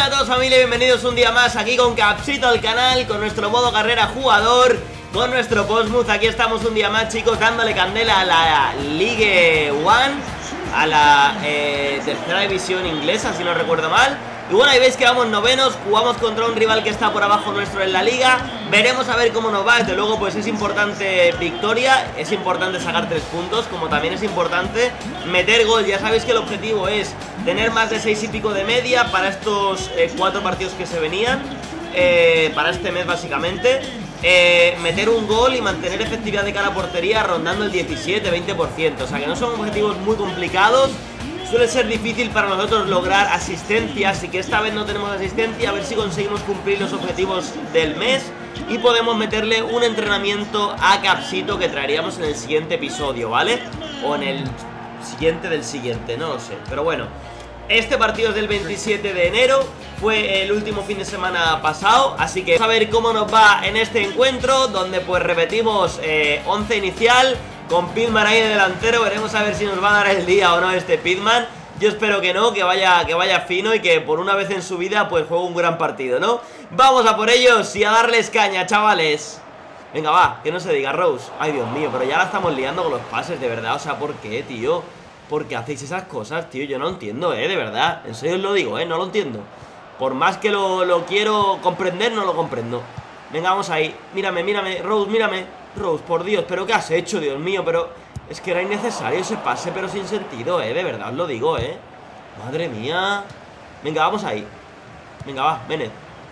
Hola a todos familia, bienvenidos un día más aquí con Capsito al canal, con nuestro modo carrera jugador, con nuestro Postmuz. Aquí estamos un día más, chicos, dándole candela a la League One, a la tercera división inglesa, si no recuerdo mal. Y bueno, ahí veis que vamos novenos, jugamos contra un rival que está por abajo nuestro en la liga. Veremos a ver cómo nos va. Desde luego pues es importante victoria, es importante sacar 3 puntos, como también es importante meter gol. Ya sabéis que el objetivo es tener más de 6 y pico de media para estos 4 partidos que se venían, para este mes básicamente. Meter un gol y mantener efectividad de cara a portería rondando el 17-20%. O sea que no son objetivos muy complicados. Suele ser difícil para nosotros lograr asistencia, así que esta vez no tenemos asistencia. A ver si conseguimos cumplir los objetivos del mes y podemos meterle un entrenamiento a Capsito que traeríamos en el siguiente episodio, ¿vale? O en el siguiente del siguiente, no lo sé. Pero bueno, este partido es del 27 de enero, fue el último fin de semana pasado, así que vamos a ver cómo nos va en este encuentro, donde pues repetimos 11 inicial, con Pitman ahí de delantero. Veremos a ver si nos va a dar el día o no este Pitman. Yo espero que no, que vaya fino y que por una vez en su vida pues juegue un gran partido, ¿no? Vamos a por ellos y a darles caña, chavales. Venga, va, que no se diga Rose. Ay, Dios mío, pero ya la estamos liando con los pases, de verdad. O sea, ¿por qué, tío? ¿Por qué hacéis esas cosas, tío? Yo no entiendo, de verdad. En serio os lo digo, no lo entiendo. Por más que lo quiero comprender, no lo comprendo. Venga, vamos ahí. Mírame, mírame, Rose, mírame. Rose, por Dios, ¿pero qué has hecho, Dios mío? Pero es que era innecesario ese pase, pero sin sentido, de verdad os lo digo, madre mía. Venga, vamos ahí. Venga, va, Bennett.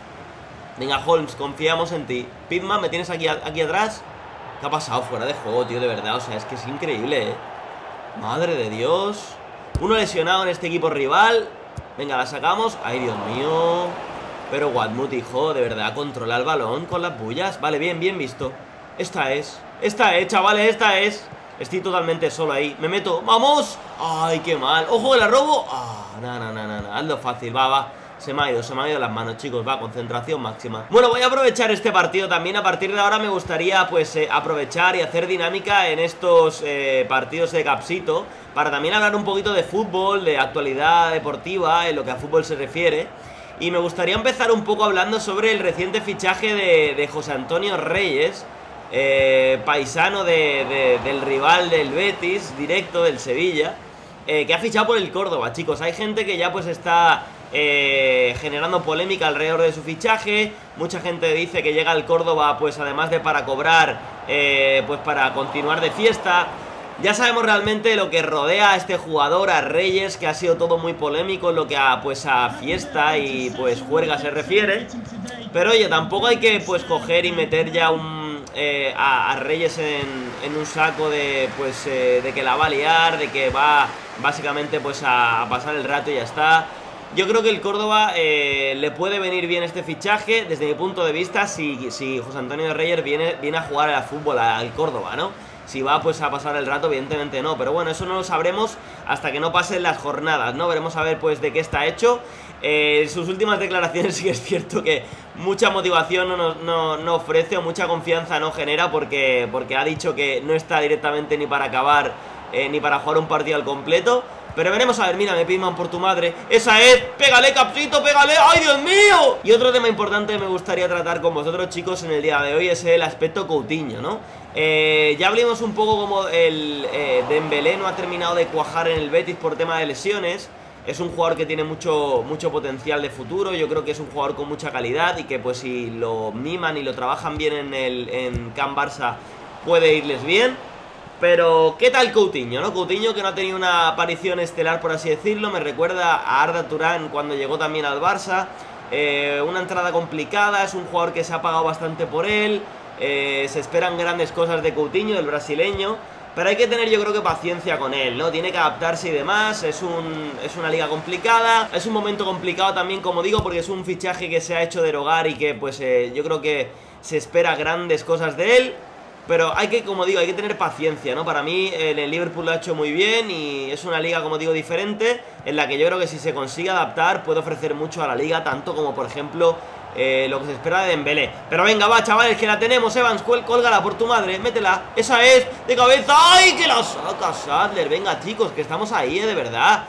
Venga, Holmes, confiamos en ti. Pitman, ¿me tienes aquí atrás? ¿Qué ha pasado? Fuera de juego, tío, de verdad. O sea, es que es increíble, Madre de Dios. Uno lesionado en este equipo rival. Venga, la sacamos. Ay, Dios mío. Pero Watmouth, hijo, de verdad, controla el balón con las bullas. Vale, bien, bien visto. Esta es, chavales, esta es. Estoy totalmente solo ahí, me meto, ¡vamos! ¡Ay, qué mal! ¡Ojo que la robo! ¡Ah! No, hazlo fácil, va. Se me ha ido las manos, chicos, va, concentración máxima. Bueno, voy a aprovechar este partido también. A partir de ahora me gustaría, pues, aprovechar y hacer dinámica en estos partidos de Capsito, para también hablar un poquito de fútbol, de actualidad deportiva, en lo que a fútbol se refiere. Y me gustaría empezar un poco hablando sobre el reciente fichaje de José Antonio Reyes, paisano del rival del Betis, directo del Sevilla, que ha fichado por el Córdoba, chicos. Hay gente que ya pues está generando polémica alrededor de su fichaje. Mucha gente dice que llega al Córdoba pues además de para cobrar, pues para continuar de fiesta. Ya sabemos realmente lo que rodea a este jugador, a Reyes, que ha sido todo muy polémico en lo que a fiesta y pues juerga se refiere. Pero oye, tampoco hay que pues coger y meter ya a Reyes en un saco de pues de que la va a liar, de que va básicamente pues a pasar el rato y ya está. Yo creo que el Córdoba le puede venir bien este fichaje, desde mi punto de vista, si José Antonio Reyes viene a jugar al fútbol al Córdoba, ¿no? Si va pues a pasar el rato, evidentemente no. Pero bueno, eso no lo sabremos hasta que no pasen las jornadas, ¿no? Veremos a ver pues de qué está hecho. Sus últimas declaraciones sí que es cierto que mucha motivación no ofrece, o mucha confianza no genera, porque ha dicho que no está directamente ni para acabar ni para jugar un partido al completo. Pero veremos a ver, mírame, Pitman, por tu madre. Esa es, pégale, Capsito, pégale. ¡Ay, Dios mío! Y otro tema importante que me gustaría tratar con vosotros, chicos, en el día de hoy es el aspecto Coutinho, ¿no? Ya hablamos un poco como el Dembélé no ha terminado de cuajar en el Betis por tema de lesiones. Es un jugador que tiene mucho potencial de futuro. Yo creo que es un jugador con mucha calidad y que pues si lo miman y lo trabajan bien en Camp Barça puede irles bien. Pero, ¿qué tal Coutinho, no? Coutinho, que no ha tenido una aparición estelar, por así decirlo. Me recuerda a Arda Turán cuando llegó también al Barça. Una entrada complicada, es un jugador que se ha pagado bastante por él. Se esperan grandes cosas de Coutinho, del brasileño. Pero hay que tener, yo creo que paciencia con él, ¿no? Tiene que adaptarse y demás. Es una liga complicada. Es un momento complicado también, como digo, porque es un fichaje que se ha hecho derogar y que, pues, yo creo que se espera grandes cosas de él. Pero hay que, como digo, hay que tener paciencia, ¿no? Para mí el Liverpool lo ha hecho muy bien y es una liga, como digo, diferente, en la que yo creo que si se consigue adaptar puede ofrecer mucho a la liga, tanto como, por ejemplo, lo que se espera de Dembélé. Pero venga, va, chavales, que la tenemos, Evans, cólgala por tu madre, métela. Esa es, de cabeza. ¡Ay, que la saca Sadler! Venga, chicos, que estamos ahí, de verdad.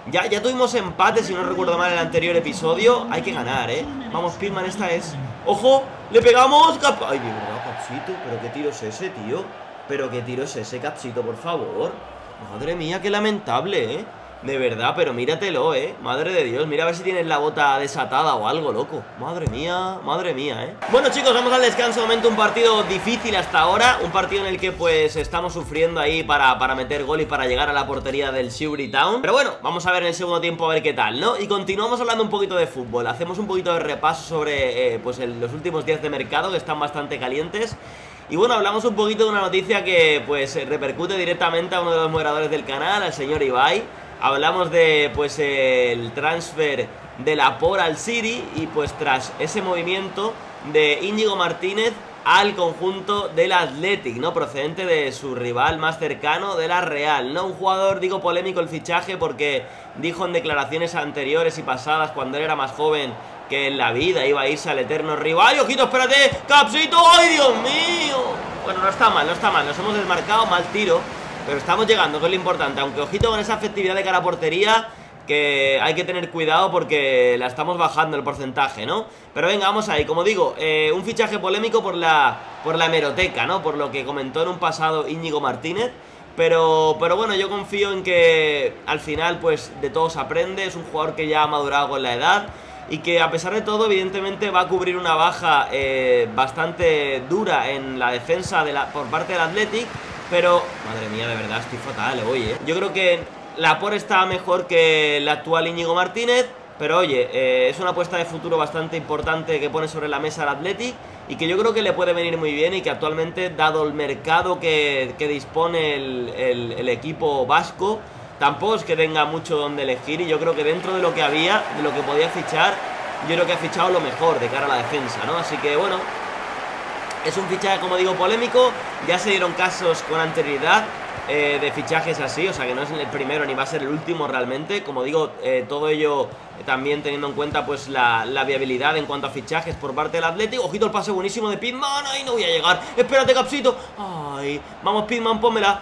Ya tuvimos empate, si no recuerdo mal, en el anterior episodio. Hay que ganar, Vamos, Pitman, esta es. ¡Ojo! ¡Le pegamos! ¡Ay, de verdad, Capsito! ¿Pero qué tiro es ese, tío? ¿Pero qué tiro es ese, Capsito, por favor? Madre mía, qué lamentable, De verdad, pero míratelo, Madre de Dios, mira a ver si tienes la bota desatada o algo, loco. Madre mía, Bueno, chicos, vamos al descanso. De momento un partido difícil hasta ahora. Un partido en el que, pues, estamos sufriendo ahí para meter gol y para llegar a la portería del Surrey Town. Pero bueno, vamos a ver en el segundo tiempo a ver qué tal, ¿no? Y continuamos hablando un poquito de fútbol. Hacemos un poquito de repaso sobre, pues, los últimos días de mercado, que están bastante calientes. Y bueno, hablamos un poquito de una noticia que, pues, repercute directamente a uno de los moderadores del canal, al señor Ibai. Hablamos de, pues, el transfer de Laporte al City y, pues, tras ese movimiento de Íñigo Martínez al conjunto del Athletic, ¿no? Procedente de su rival más cercano, de la Real, ¿no? Un jugador, digo, polémico el fichaje porque dijo en declaraciones anteriores y pasadas, cuando él era más joven, que en la vida iba a irse al eterno rival. ¡Y ojito, espérate! ¡Capsito! ¡Ay, Dios mío! Bueno, no está mal, nos hemos desmarcado, mal tiro. Pero estamos llegando, que es lo importante. Aunque ojito con esa efectividad de cara a portería, que hay que tener cuidado porque la estamos bajando el porcentaje, ¿no? Pero venga, vamos ahí. Como digo, un fichaje polémico por la hemeroteca, ¿no? Por lo que comentó en un pasado Íñigo Martínez. Pero bueno, yo confío en que al final, pues, de todo se aprende. Es un jugador que ya ha madurado con la edad y que, a pesar de todo, evidentemente va a cubrir una baja bastante dura en la defensa por parte del Athletic. Pero, madre mía, de verdad, estoy fatal hoy, Yo creo que Laporte está mejor que el actual Íñigo Martínez. Pero oye, es una apuesta de futuro bastante importante que pone sobre la mesa el Athletic y que yo creo que le puede venir muy bien y que actualmente, dado el mercado que dispone el equipo vasco, tampoco es que tenga mucho donde elegir. Y yo creo que dentro de lo que había, de lo que podía fichar, yo creo que ha fichado lo mejor de cara a la defensa, ¿no? Así que bueno, es un fichaje, como digo, polémico. Ya se dieron casos con anterioridad de fichajes así, o sea que no es el primero ni va a ser el último realmente. Como digo, todo ello también teniendo en cuenta, pues, la viabilidad en cuanto a fichajes por parte del Atlético. Ojito el pase buenísimo de Pitman. ¡Ay, no voy a llegar! ¡Espérate, Capsito! ¡Ay! Vamos, Pitman, pónmela.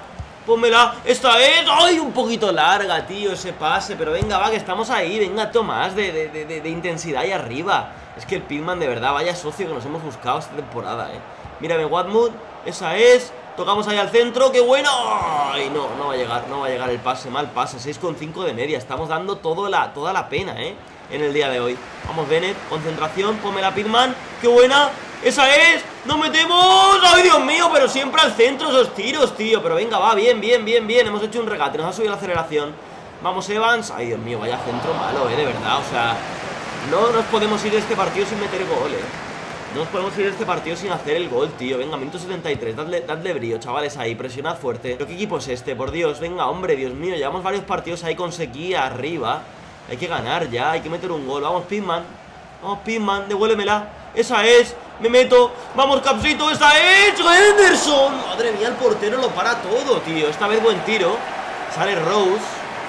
Esta es. ¡Ay! Un poquito larga, tío, ese pase. Pero venga, va, que estamos ahí. Venga, Tomás, de intensidad ahí arriba. Es que el Pitman, de verdad, vaya socio que nos hemos buscado esta temporada, Mírame, Watmouth. Esa es. Tocamos ahí al centro. ¡Qué bueno! ¡Ay, no! No va a llegar el pase. Mal pase. 6,5 de media. Estamos dando toda la pena, en el día de hoy. Vamos, Bennett. Concentración. Ponme la Pitman. ¡Qué buena! ¡Esa es! ¡Nos metemos! ¡Ay, Dios mío! Pero siempre al centro esos tiros, tío. Pero venga, va. Bien. Hemos hecho un regate. Nos ha subido la aceleración. Vamos, Evans. ¡Ay, Dios mío! Vaya centro malo, de verdad. O sea, no nos podemos ir de este partido sin meter gol, No nos podemos ir de este partido sin hacer el gol, tío. Venga, minuto 73, dadle brío, chavales, ahí. Presionad fuerte. ¿Pero qué equipo es este? Por Dios, venga, hombre, Dios mío. Llevamos varios partidos ahí con sequía arriba. Hay que ganar ya, hay que meter un gol. Vamos, Pitman, devuélvemela. Esa es, me meto. Vamos, Capsito, esa es. Henderson. Madre mía, el portero lo para todo, tío. Esta vez buen tiro. Sale Rose.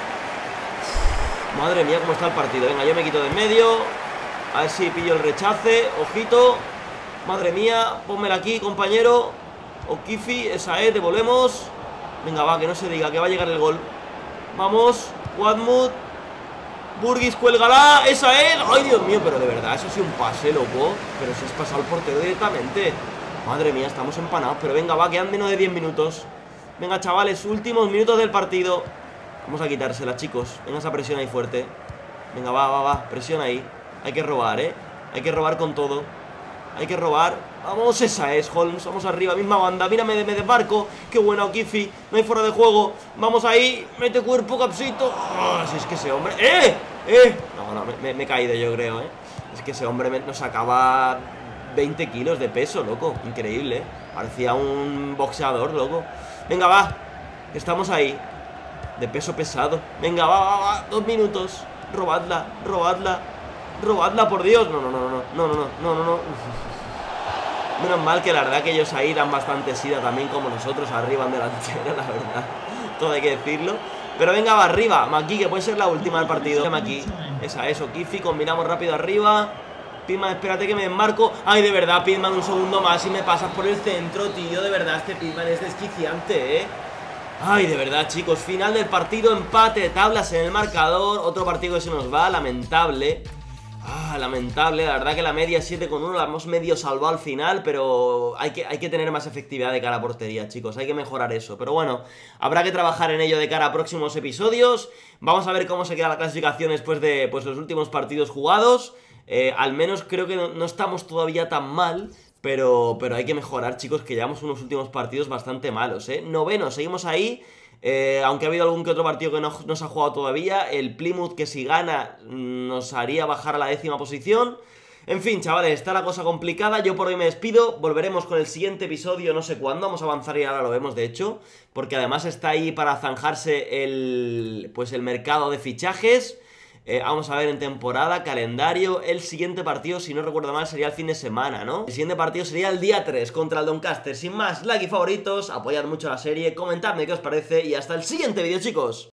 Madre mía, cómo está el partido. Venga, yo me quito de en medio. A ver si pillo el rechace. Ojito. Madre mía, pónmela aquí, compañero. Okifi, esa es, devolvemos. Venga, va, que no se diga, que va a llegar el gol. Vamos, Watmouth. Burgis, cuélgala, esa es. Ay, Dios mío, pero de verdad, eso sí un pase, loco. Pero si has pasado el portero directamente. Madre mía, estamos empanados. Pero venga, va, quedan menos de 10 minutos. Venga, chavales, últimos minutos del partido. Vamos a quitársela, chicos. Venga esa presión ahí fuerte. Venga, va, presión ahí. Hay que robar, hay que robar con todo. Hay que robar. Vamos, esa es, Holmes. Vamos arriba, misma banda. Mírame, me desmarco. Qué buena, Okifi. No hay fuera de juego. Vamos ahí. Mete cuerpo, Capsito. Si es que ese hombre... No, me he caído, yo creo, Es que ese hombre nos sacaba 20 kilos de peso, loco. Increíble, Parecía un boxeador, loco. Venga, va. Estamos ahí. De peso pesado. Venga, va. 2 minutos. Robadla. Robadla, por Dios. No. Menos mal que la verdad que ellos ahí dan bastante sida también, como nosotros arriba en delantera, la verdad. Todo hay que decirlo. Pero venga, va arriba. Maki, que puede ser la última del partido. Maki, esa es, Okifi. Combinamos rápido arriba. Pitman, espérate que me desmarco. Ay, de verdad, Pitman, un segundo más y me pasas por el centro, tío. De verdad, este Pitman es desquiciante, Ay, de verdad, chicos, final del partido, empate de tablas en el marcador. Otro partido que se nos va, lamentable. Lamentable, la verdad que la media 7,1 la hemos medio salvado al final, pero hay que tener más efectividad de cara a portería, chicos, hay que mejorar eso. Pero bueno, habrá que trabajar en ello de cara a próximos episodios. Vamos a ver cómo se queda la clasificación después de los últimos partidos jugados. Al menos creo que no estamos todavía tan mal, pero hay que mejorar, chicos, que llevamos unos últimos partidos bastante malos, ¿eh? Noveno, seguimos ahí. Aunque ha habido algún que otro partido que no se ha jugado todavía. El Plymouth, que si gana nos haría bajar a la 10ª posición. En fin, chavales, está la cosa complicada. Yo por hoy me despido, volveremos con el siguiente episodio, no sé cuándo. Vamos a avanzar y ahora lo vemos, de hecho, porque además está ahí para zanjarse el mercado de fichajes. Vamos a ver en temporada, calendario. El siguiente partido, si no recuerdo mal, sería el fin de semana, ¿no? El siguiente partido sería el día 3 contra el Doncaster. Sin más, like y favoritos, apoyad mucho la serie, comentadme qué os parece y hasta el siguiente vídeo, chicos.